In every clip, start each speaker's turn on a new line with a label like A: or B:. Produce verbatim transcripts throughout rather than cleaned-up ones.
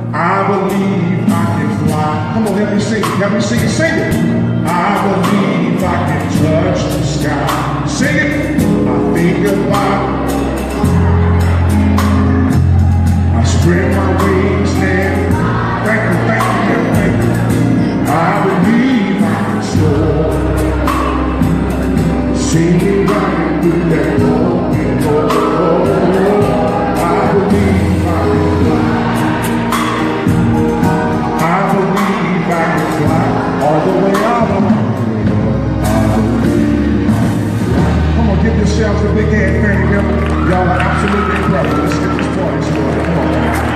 A: I believe I can fly. Come on, help me sing it. Help me sing it. Sing it. I believe I can touch the sky. Sing it. I think about. I spread my wings and thank you, thank you, thank you. I believe I can soar. Singing right through that open door. I believe I can fly. I believe I can fly all the way out. I believe I can fly. Come on, give yourselves a big hand, man. Y'all are absolutely incredible. Let's get this party started. Come on.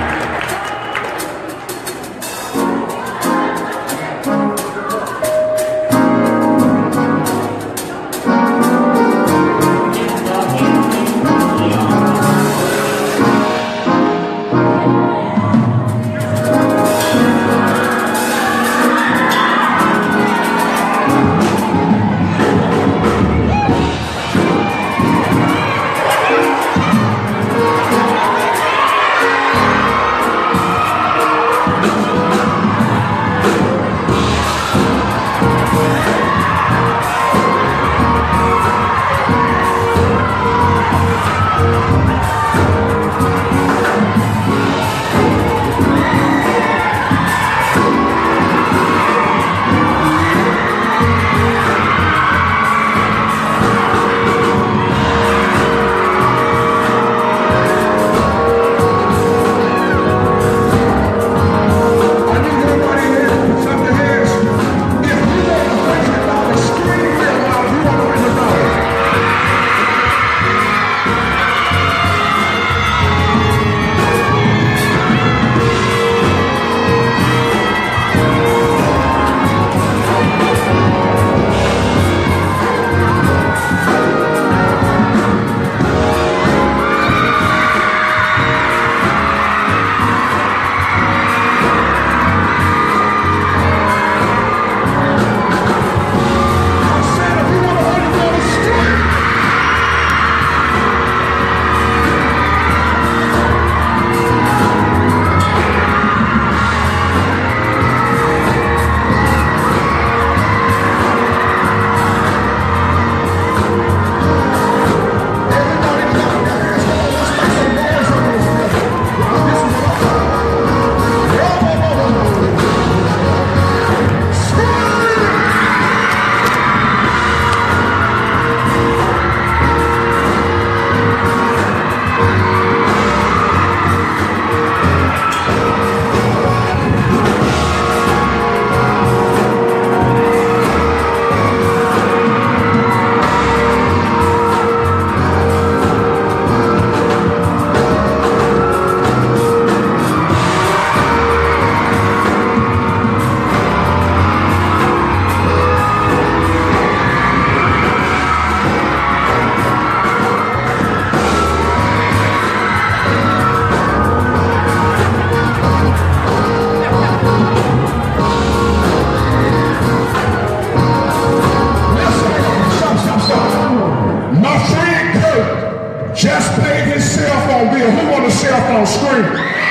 A: On screen.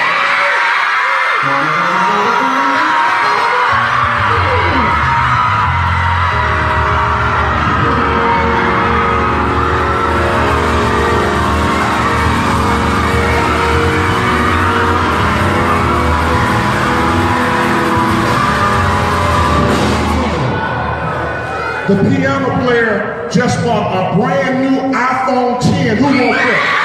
A: The piano player just bought a brand new iPhone ten. Who wants that?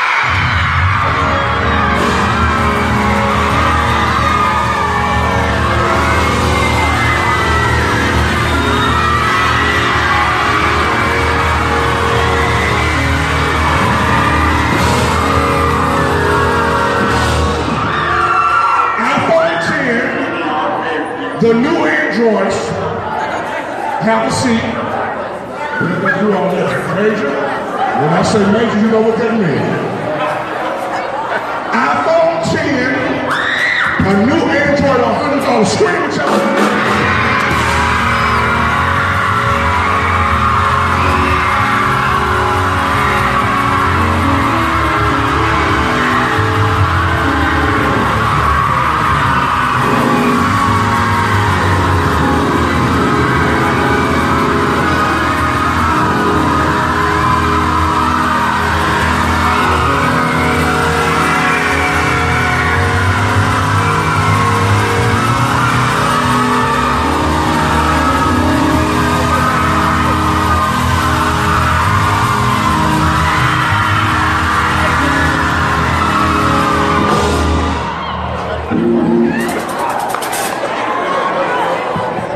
A: The new Androids have a seat. What did they do all that? Major? When I say major, you know what that means. iPhone ten, a new Android one hundred dollars. Screen with y'all.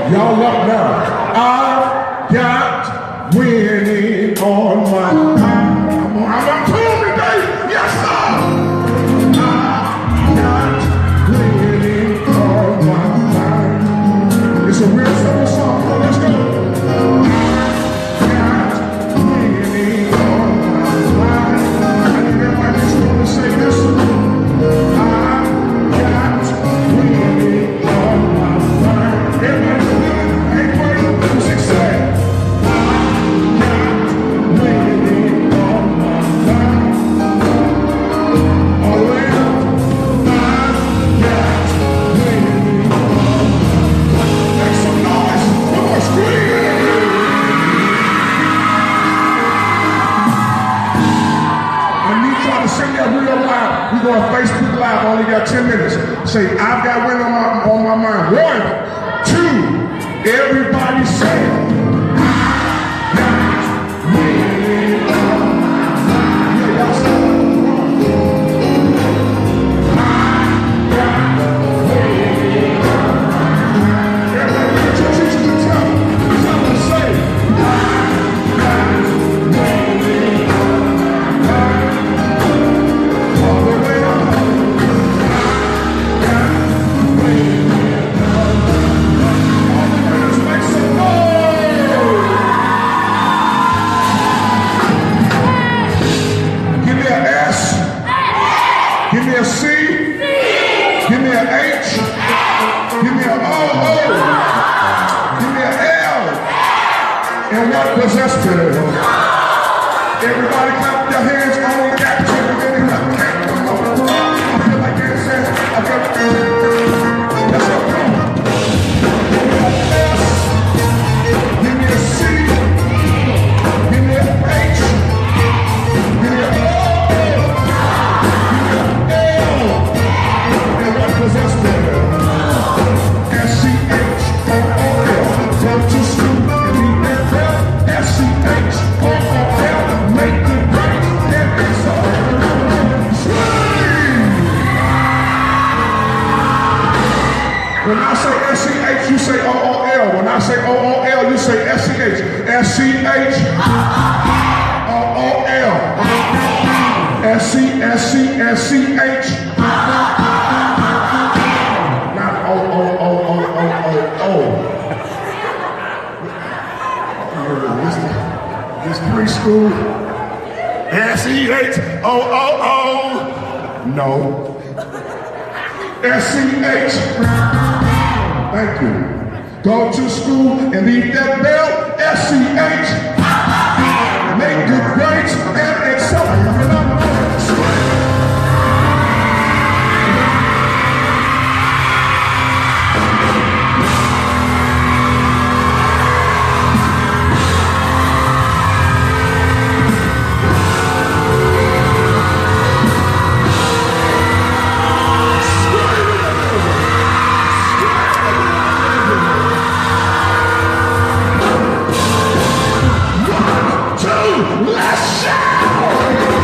A: Y'all up now. I've got winning on my mind. I'm on, I'm on tune today. Yes, sir. I've got winning on my mind. It's a real simple song. Come on, let's go. I've got winning on my mind. I need everybody just want to say this. I've got winning on my mind. Everybody Facebook Live, I only got ten minutes. Say, I've got winning on my, on my mind. One, two, everybody say, I've got winning on my mind. Yeah, y'all say, I've got winning on my mind. Everybody get your teacher to tell me. Something to say, I've got winning on my mind. All the way up. Give me a C, give me an H, give me an O, O, give me an L, and what possessed it? Everybody clap your hands on the capture. I feel like dancing. I feel like that's what I'm doing. Give me a S, give me a C, give me an H, give me an O. Possessed it. S C H O O L. Go to school and be that bell. S C H O O L. Make the break and it's all swing. When I say S C H, you say O O L. When I say O O L, you say S C H. S C H O O L. S C S C S C H. Oh, oh, oh, oh, oh, oh, oh. This, this preschool. S E H O O O. No. S C H. Thank you. Go to school and leave that bell. S C H. Make good grades and accelerate. Let's shout!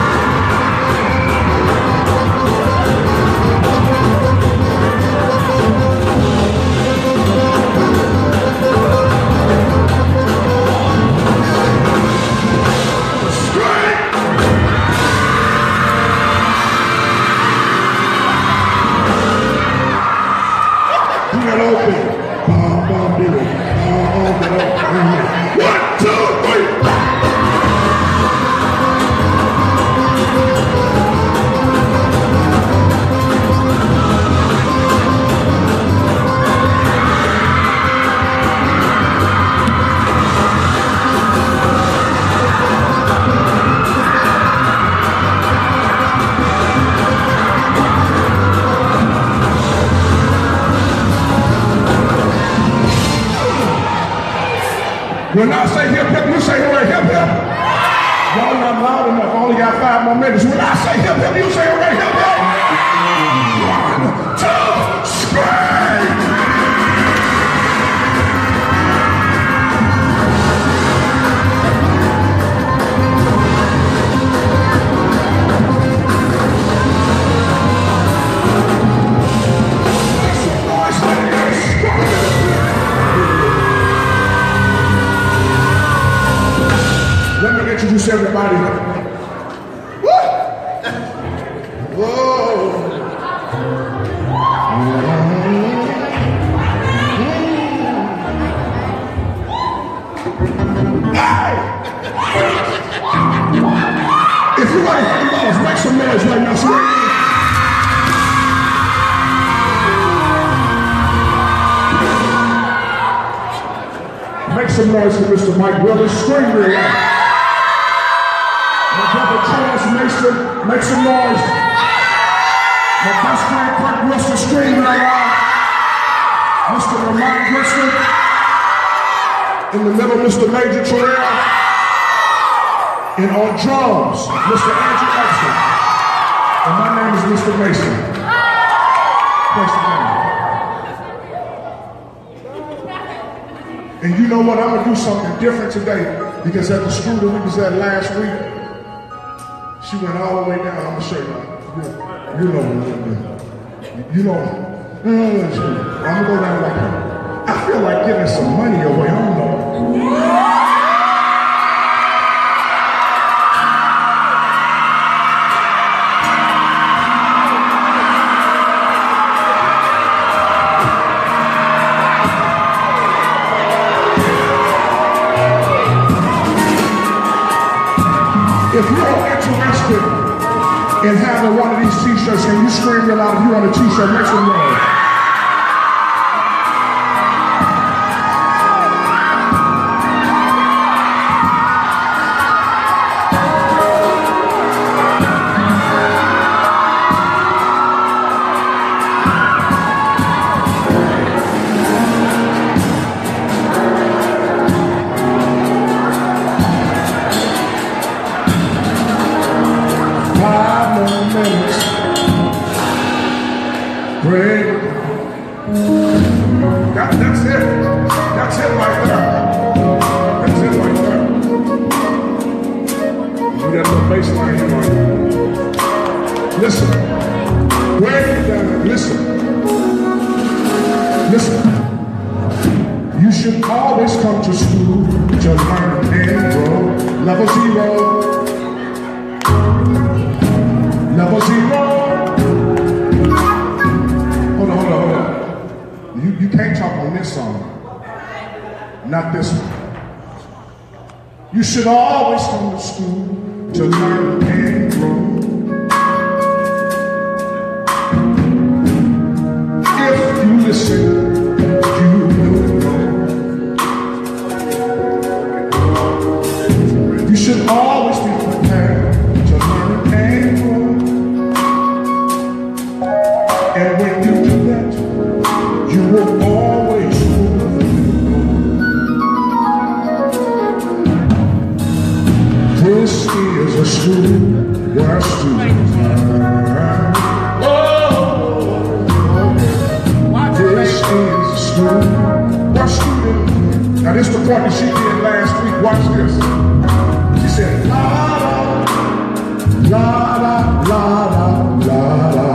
A: When I say hip hip, you say hooray, hip hip. Y'all not loud enough. I only got five more minutes. When I say hip hip, you say hooray, hip hip. One, two, scream. Make some noise, ladies. everybody. Woo! Whoa! Hey! If you like Holy Ghost, make some noise right now. So make some noise for Mister Mike Willis. Scream real loud. My brother Charles Mason, make some noise. My best friend Kirk Wilson, scream real loud. Mister Lamont Griston. In the middle, Mister Major Terrell. And on drums, Mister Andrew Exton. And my name is Mister Mason. Praise the Lord. And you know what? I'm gonna do something different today, because at the school that we was at last week, she went all the way down. I'm gonna show you. You know what I'm doing. You know. I'm gonna go down like that. I feel like giving some money away. I don't know. If you're interested in having one of these t-shirts, can you scream real loud if you want a t-shirt? Make some noise. Great. That, that's it. That's it right there. That's it right there. You got the bass line right. Listen. Way down. Listen. Listen. You should always come to school to learn and grow. Level zero. Level zero. Hold on, hold on, hold on. You, you can't talk on this song. Not this one. You should always come to school to learn and grow. If you listen, you will know. You should always be prepared to learn and grow. And when you do that, you will always move. This is a school where students learn. Oh, this is a school where students. Now this is the part that she did last week. Watch this. She said, la la la la la la la.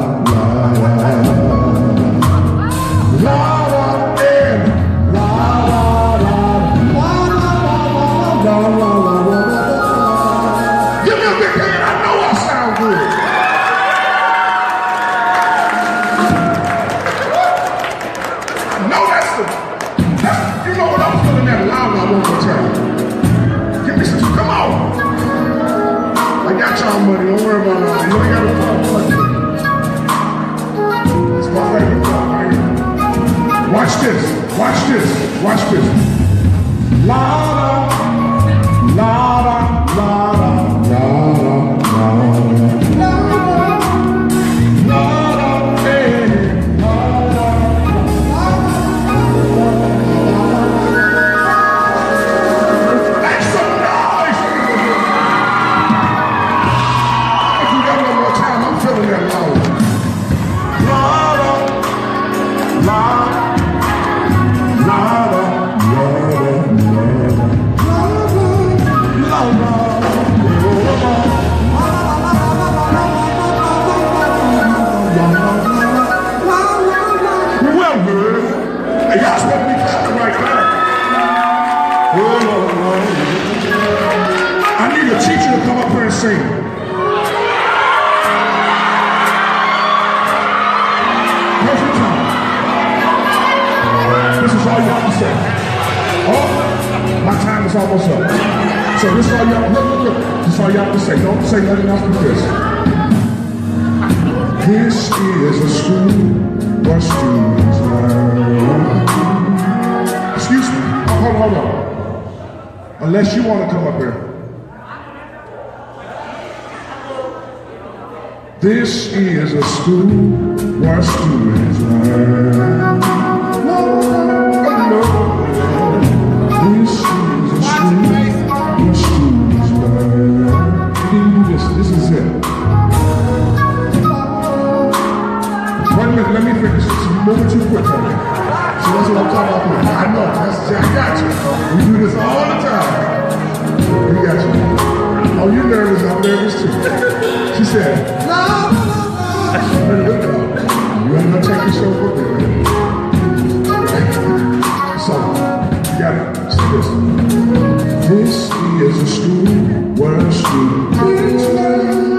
A: Money, don't worry about it. You ain't got to talk. It's my favorite part right here. Watch this. Watch this. Watch this. La la la la la la la la la hey la la make some noise. I'm feeling that loud. La la la la la la la. say. Oh, my time is almost up. So this is all y'all, look, look, look. This is all y'all can say. Don't say nothing else but this. This is a school where students learn. Excuse me. Oh, hold on, hold on. Unless you want to come up here. This is a school where students learn. This is a school where students learn. This, this is it. Wait a minute, let me finish. You're moving too quick for me. So that's what I'm talking about. I know, that's, I got you. We do this all the time. We got you. Oh, you're nervous, I'm nervous too. She said, no, no, no, no. You ain't gonna take the show for me. So, you got it. See this. This is a school where students learn.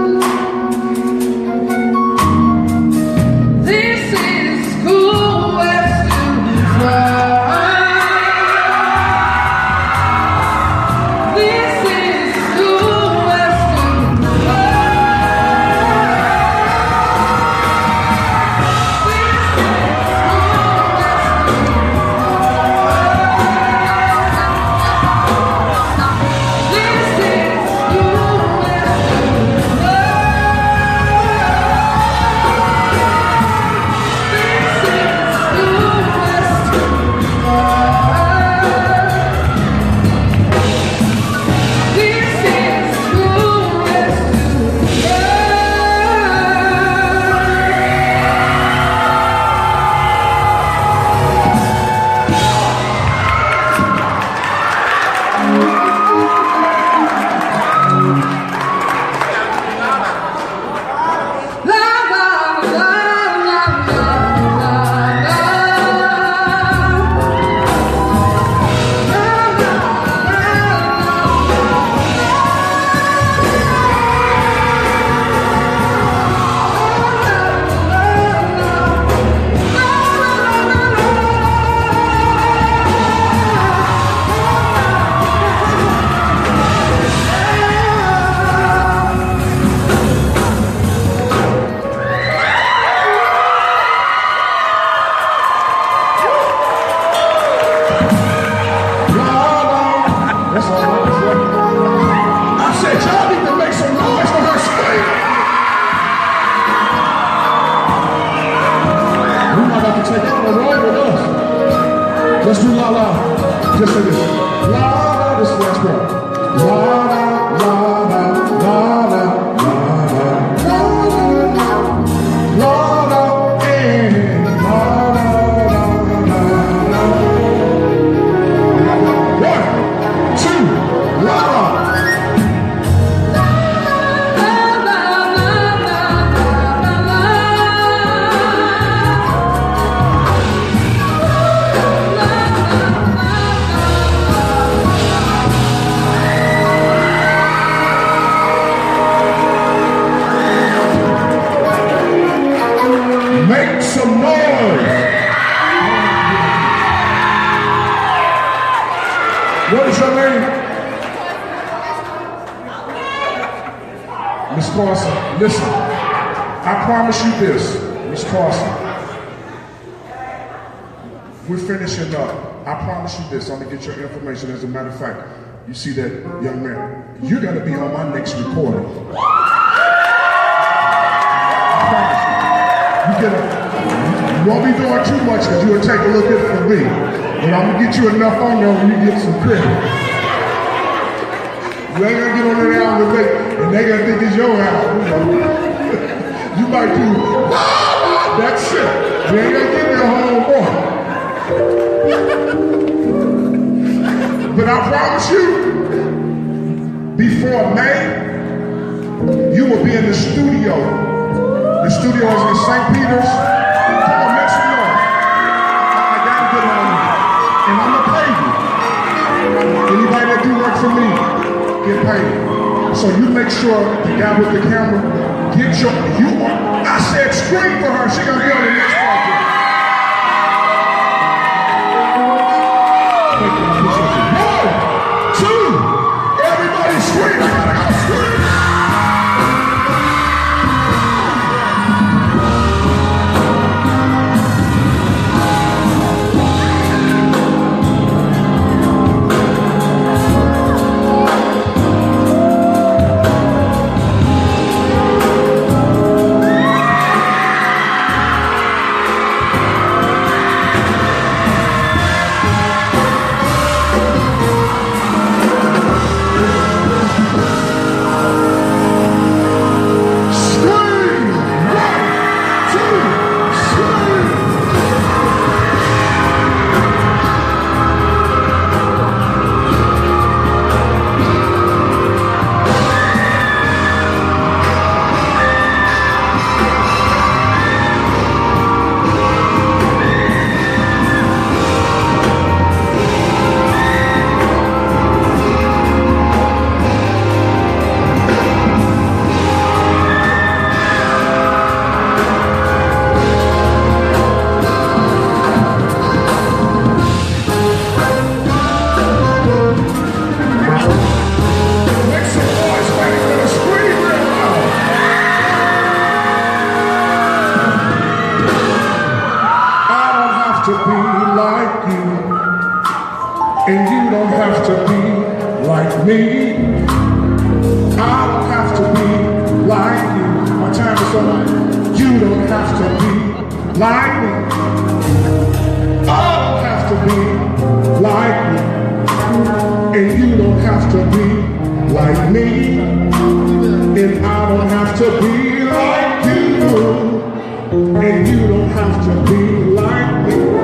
A: Let's do la la. Just say this. La la. This is the last part. La la la la la la la la la la and la la la la. One, two, la la. Make some noise. What is your name? Miss Carson, listen. I promise you this, Miss Carson. We're finishing up. I promise you this. I'm gonna get your information. As a matter of fact, you see that young man? You're gonna be on my next recording. I promise you. You, get a, you won't be doing too much because you'll take a little bit from me. But I'm going to get you enough on there when you get some credit. You ain't going to get on that album and they, and they going to think it's your album. You know? You might do, ah, that's it. You ain't going to get there homeboy. But I promise you, before May, you will be in the studio. The studio is in Saint Peter's. Come on, make some noise. I, I gotta get on you. And I'm gonna pay you. Anybody that do work for me, get paid. So you make sure the guy with the camera, get your, you are, I said scream for her. She gonna be on the next project. And you don't have to be like me. I don't have to be like you. My time is up. You don't have to be like me. I don't have to be like you. And you don't have to be like me. And I don't have to be like you. And you don't have to be like me.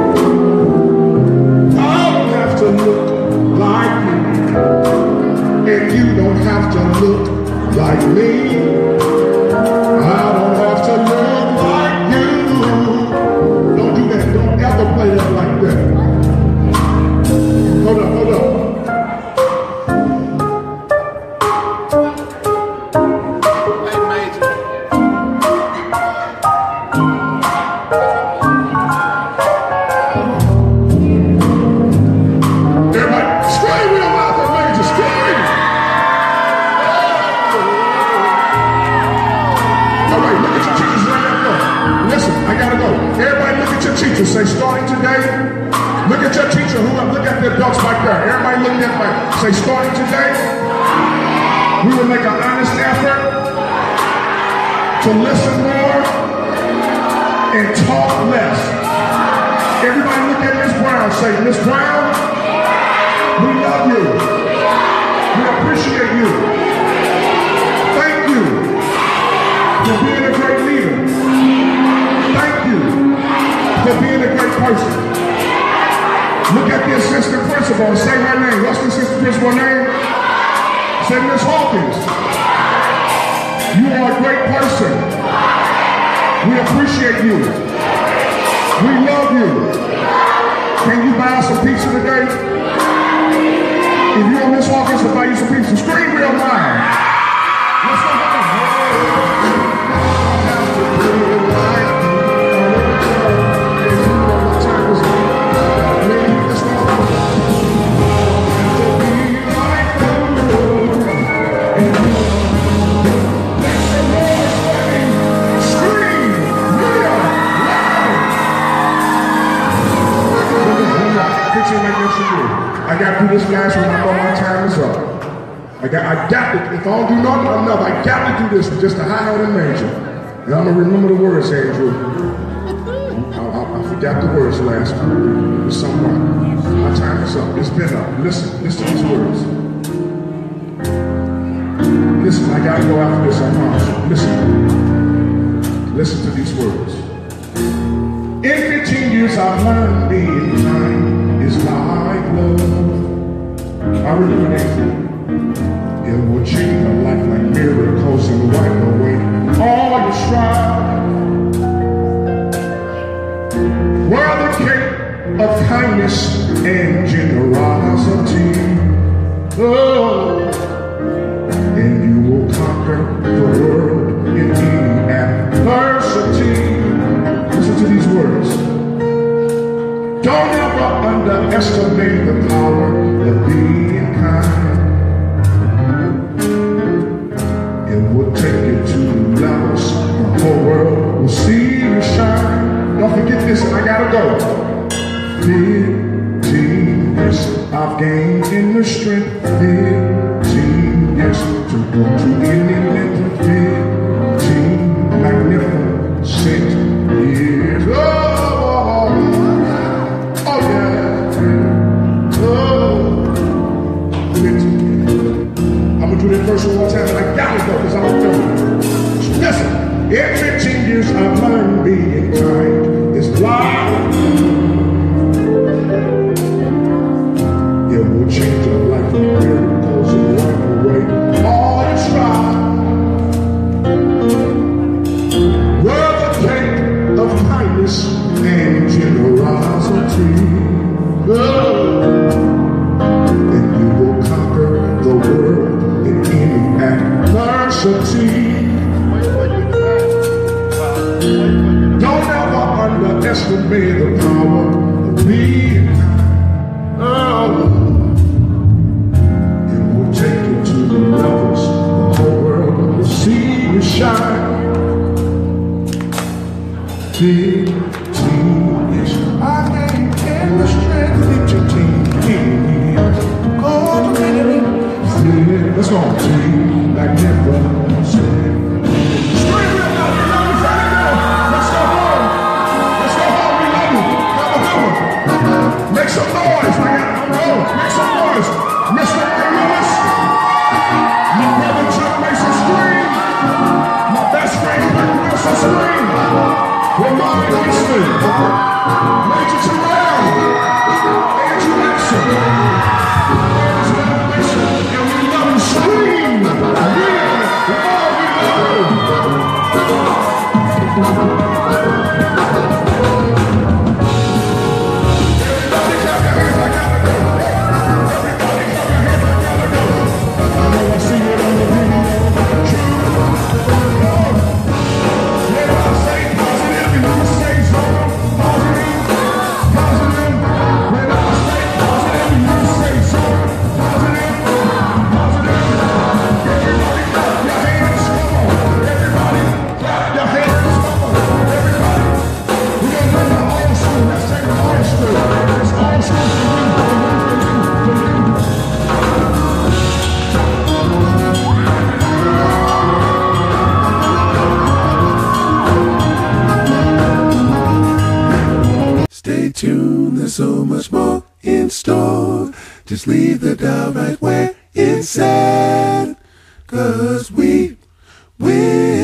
A: I don't have to look like you. And you don't have to look like me. I don't have to look like you. Don't do that. Don't ever play that like that. Hold up, hold up. Say, starting today, look at your teacher, who look at their belts back there. Everybody look at me. Say, starting today, we will make an honest effort to listen more and talk less. Everybody look at Miss Brown. Say, Miss Brown, we love you. We appreciate you. Thank you for being a great leader. Thank you for being a great person. Look at the assistant principal and say her name. What's the assistant principal name? Say Miss Hawkins. You are a great person. We appreciate you. We love you. Can you buy us some pizza today? If you want Miss Hawkins to buy you some pizza, scream real loud. Let's go. I got to do this last one. I know my time is up. I got, I got to, if I don't do nothing enough, I got to do this with just a high note and major. And I'm going to remember the words, Andrew. I, I, I forgot the words last time. It's something. My time is up. It's been up. Listen, listen to these words. Listen, I got to go after this, I promise you. Listen. Listen to these words. In fifteen years, I've learned being kind is like love. I remember that. It will change a life like miracles and wipe away all your strife. Wear the cape of kindness and generosity. Oh, and you will conquer the world in any adversity. Listen to these words. Don't ever underestimate the power of being kind. It will take you to new levels. The whole world will see you shine. Don't forget this, and I gotta go. Fifteen years I've gained in the strength. Fifteen years to go to any length. Fifteen magnificent years. Oh, oh yeah. Oh, fifteen. I'm gonna do that verse one more time, and I gotta go because I don't know. Listen. In fifteen years I've learned being kind is life. It will change your life from miracles and wipe away all your strife. Wear the cape of kindness and generosity. Oh, and you will conquer the world in any adversity. Don't ever underestimate the power of being kind. Oh, it will take you to the levels the whole world will see you shine. Fifteen years I gained in the strength. Fifteen years Let's go. Team like different. Scream real loud. We love you, Freddie. Let's go home. Let's go home. We love you. Have a good one. Make some noise. I got on the road. Make some noise. Mister Ray Lewis. My brother Chuck Mason scream. My best friend Rick Wilson scream. Ramon Easton. Major Terrell. Andrew Exum. And we love you. Scream. We love you.
B: Stay tuned, there's so much more in store. Just leave the dial right where it's at, 'cause we will.